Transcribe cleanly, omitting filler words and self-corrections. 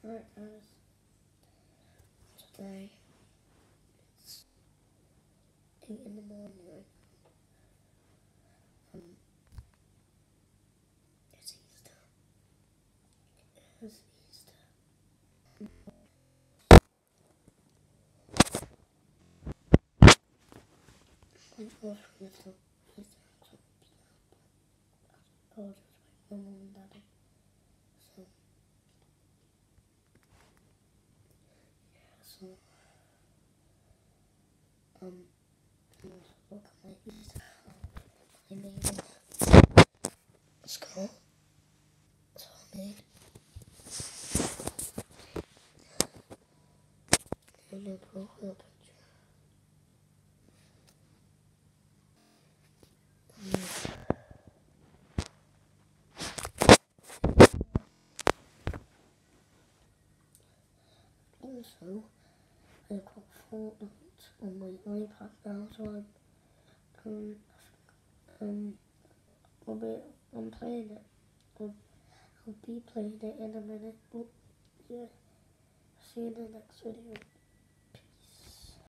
Alright guys, today it's 8 in the morning right now. It's Easter. It's Easter. I'm off with the Easter I apologize my mom and daddy. So, yeah, look at my Easter. I made it. Let's go. So I made a new profile picture. Also, I've got Fortnite on my iPad now, so um, I'm playing it. I'll be playing it in a minute. But yeah, see you in the next video.